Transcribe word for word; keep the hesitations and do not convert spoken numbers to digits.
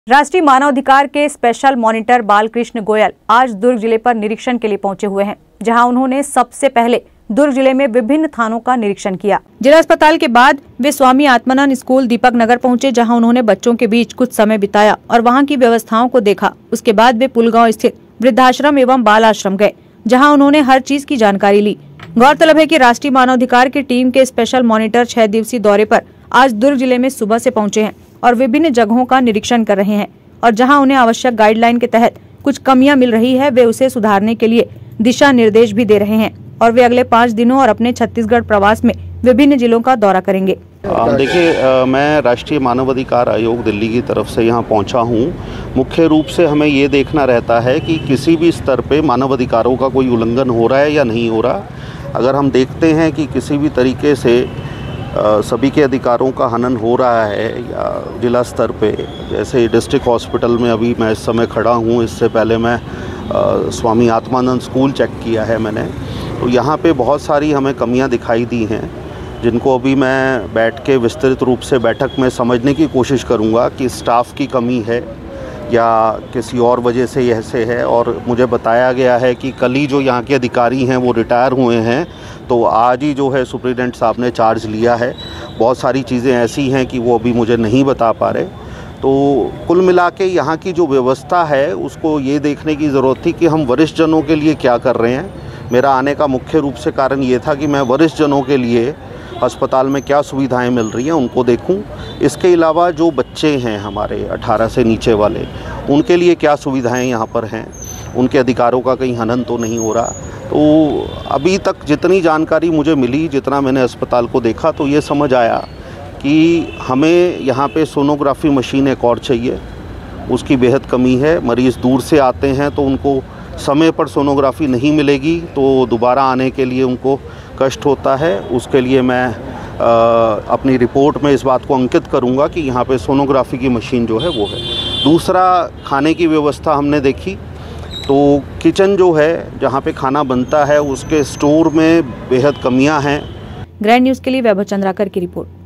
राष्ट्रीय मानवाधिकार के स्पेशल मॉनिटर बालकृष्ण गोयल आज दुर्ग जिले पर निरीक्षण के लिए पहुंचे हुए हैं, जहां उन्होंने सबसे पहले दुर्ग जिले में विभिन्न थानों का निरीक्षण किया। जिला अस्पताल के बाद वे स्वामी आत्मानंद स्कूल दीपक नगर पहुंचे, जहां उन्होंने बच्चों के बीच कुछ समय बिताया और वहां की व्यवस्थाओं को देखा। उसके बाद वे पुलगांव स्थित वृद्धाश्रम एवं बाल आश्रम गए, जहाँ उन्होंने हर चीज की जानकारी ली। गौरतलब है कि राष्ट्रीय मानवाधिकार की टीम के स्पेशल मॉनिटर छह दिवसीय दौरे पर आज दुर्ग जिले में सुबह से पहुंचे हैं और विभिन्न जगहों का निरीक्षण कर रहे हैं और जहां उन्हें आवश्यक गाइडलाइन के तहत कुछ कमियां मिल रही है, वे उसे सुधारने के लिए दिशा निर्देश भी दे रहे हैं और वे अगले पाँच दिनों और अपने छत्तीसगढ़ प्रवास में विभिन्न जिलों का दौरा करेंगे। देखिए, मैं राष्ट्रीय मानवाधिकार आयोग दिल्ली की तरफ से यहाँ पहुँचा हूँ। मुख्य रूप से हमें ये देखना रहता है कि किसी भी स्तर पे मानवाधिकारों का कोई उल्लंघन हो रहा है या नहीं हो रहा। अगर हम देखते हैं कि किसी भी तरीके से आ, सभी के अधिकारों का हनन हो रहा है या जिला स्तर पे, जैसे डिस्ट्रिक्ट हॉस्पिटल में अभी मैं इस समय खड़ा हूँ, इससे पहले मैं आ, स्वामी आत्मानंद स्कूल चेक किया है मैंने, तो यहाँ पे बहुत सारी हमें कमियाँ दिखाई दी हैं, जिनको अभी मैं बैठ के विस्तृत रूप से बैठक में समझने की कोशिश करूँगा कि स्टाफ की कमी है या किसी और वजह से यह से है। और मुझे बताया गया है कि कल ही जो यहाँ के अधिकारी हैं वो रिटायर हुए हैं, तो आज ही जो है सुप्रिटेंडेंट साहब ने चार्ज लिया है। बहुत सारी चीज़ें ऐसी हैं कि वो अभी मुझे नहीं बता पा रहे। तो कुल मिला के यहाँ की जो व्यवस्था है उसको ये देखने की ज़रूरत थी कि हम वरिष्ठ जनों के लिए क्या कर रहे हैं। मेरा आने का मुख्य रूप से कारण ये था कि मैं वरिष्ठ जनों के लिए अस्पताल में क्या सुविधाएं मिल रही हैं उनको देखूं। इसके अलावा जो बच्चे हैं हमारे अठारह से नीचे वाले, उनके लिए क्या सुविधाएं यहाँ पर हैं, उनके अधिकारों का कहीं हनन तो नहीं हो रहा। तो अभी तक जितनी जानकारी मुझे मिली, जितना मैंने अस्पताल को देखा, तो ये समझ आया कि हमें यहाँ पे सोनोग्राफी मशीन एक और चाहिए, उसकी बेहद कमी है। मरीज़ दूर से आते हैं तो उनको समय पर सोनोग्राफी नहीं मिलेगी, तो दोबारा आने के लिए उनको कष्ट होता है। उसके लिए मैं आ, अपनी रिपोर्ट में इस बात को अंकित करूंगा कि यहाँ पे सोनोग्राफी की मशीन जो है वो है। दूसरा, खाने की व्यवस्था हमने देखी, तो किचन जो है जहाँ पे खाना बनता है उसके स्टोर में बेहद कमियां हैं। ग्रैंड न्यूज़ के लिए वैभव चंद्राकर की रिपोर्ट।